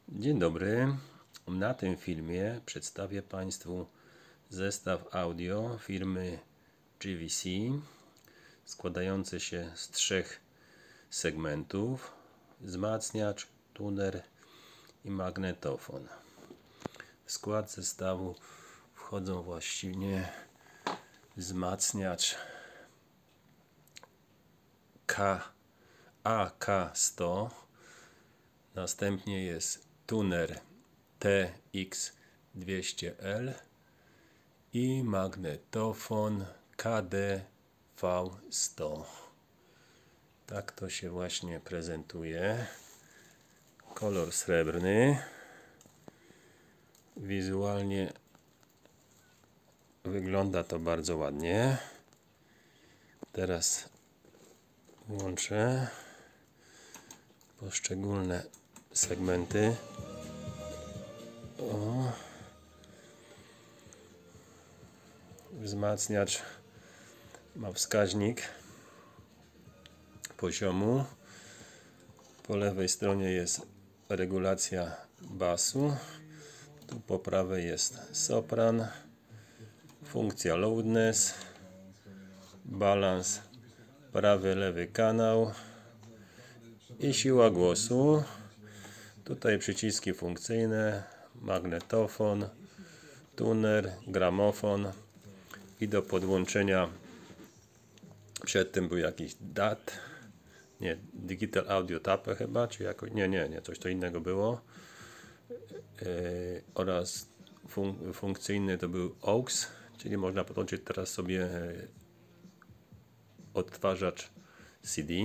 Dzień dobry. Na tym filmie przedstawię Państwu zestaw audio firmy GVC składający się z 3 segmentów: wzmacniacz, tuner i magnetofon. W skład zestawu wchodzą właściwie wzmacniacz AK100, następnie jest tuner TX200L i magnetofon KDV100. Tak to się właśnie prezentuje. Kolor srebrny. Wizualnie wygląda to bardzo ładnie. Teraz włączę poszczególne segmenty. Wzmacniacz ma wskaźnik poziomu. Po lewej stronie jest regulacja basu. Tu po prawej jest sopran, funkcja loudness, balans prawy, lewy kanał i siła głosu. Tutaj przyciski funkcyjne, magnetofon, tuner, gramofon i do podłączenia przedtem był jakiś DAT, nie, Digital Audio Tape chyba, czy jakoś, nie, coś to innego było, oraz funkcyjny to był AUX, czyli można podłączyć teraz sobie odtwarzacz CD.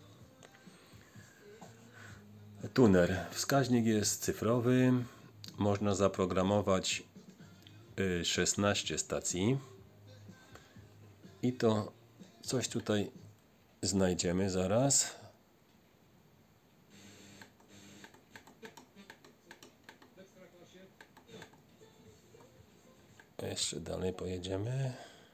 Tuner. Wskaźnik jest cyfrowy. Można zaprogramować 16 stacji. I to coś tutaj znajdziemy zaraz. Jeszcze dalej pojedziemy.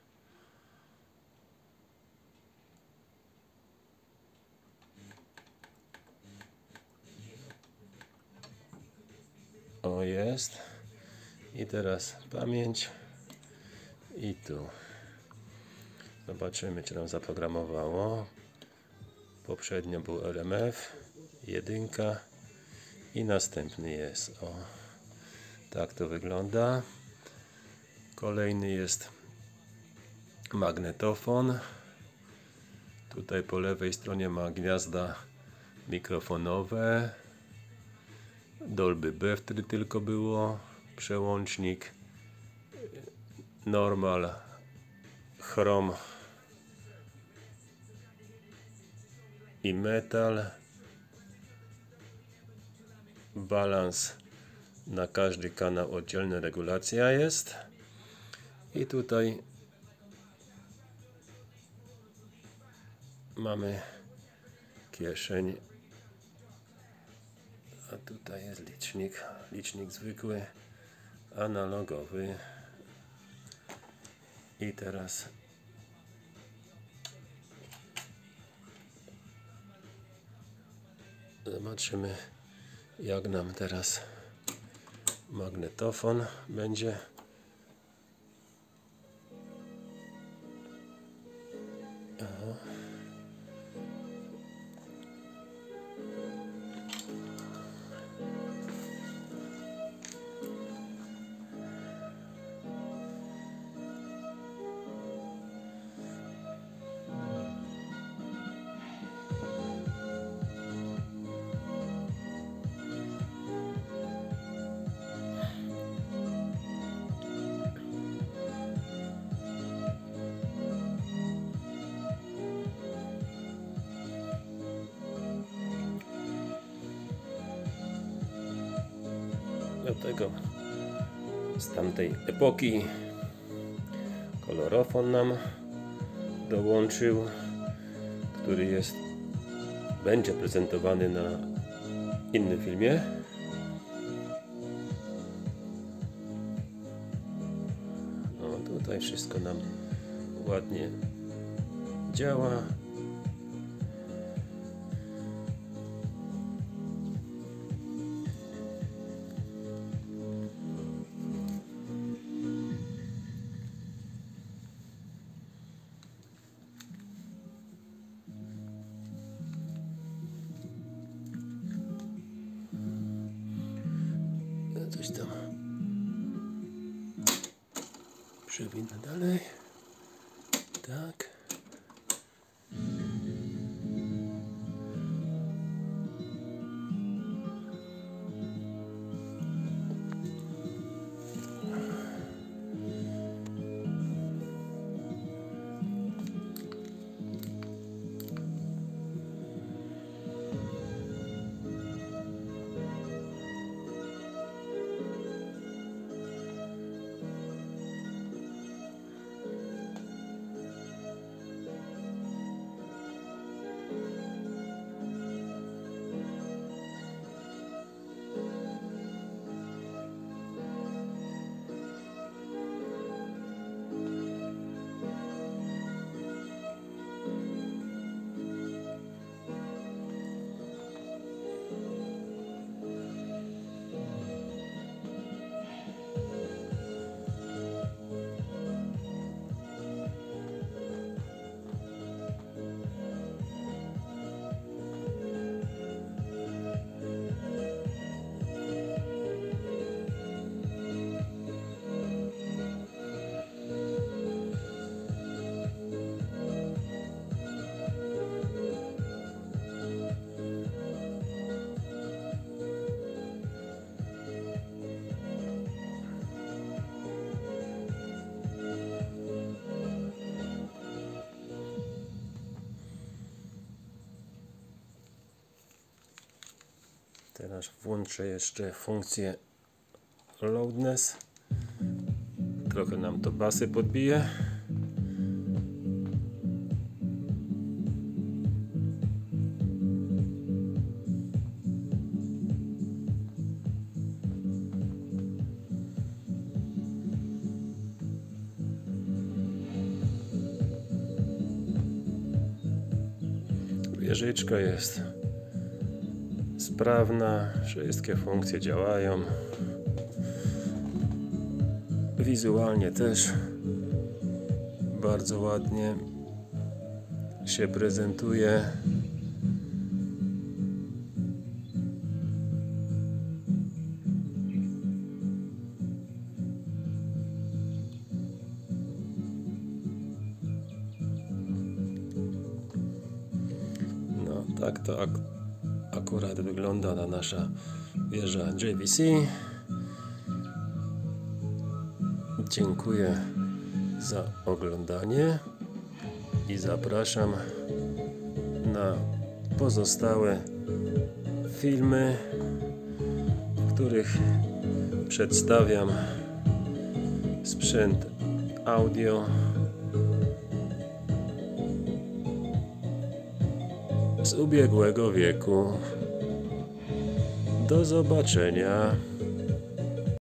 O, jest. I teraz pamięć. I tu. Zobaczymy, czy nam zaprogramowało. Poprzednio był RMF 1 i następny jest. O, tak to wygląda. Kolejny jest magnetofon. Tutaj po lewej stronie ma gniazda mikrofonowe. Dolby B wtedy tylko było. Przełącznik normal, chrom i metal. Balans na każdy kanał oddzielna regulacja jest. I tutaj mamy kieszeń. A tutaj jest licznik zwykły, analogowy. I teraz zobaczymy, jak nam teraz magnetofon będzie. Do tego z tamtej epoki kolorofon nam dołączył, który będzie prezentowany na innym filmie. No, tutaj wszystko nam ładnie działa. coś tam przewinę dalej. Tak. Teraz włączę jeszcze funkcję loudness. Trochę nam to basy podbije. Wieżyczka jest sprawna, wszystkie funkcje działają. Wizualnie też bardzo ładnie się prezentuje. No tak to akurat wygląda na nasza wieża JVC. Dziękuję za oglądanie i zapraszam na pozostałe filmy, w których przedstawiam sprzęt audio z ubiegłego wieku. Do zobaczenia.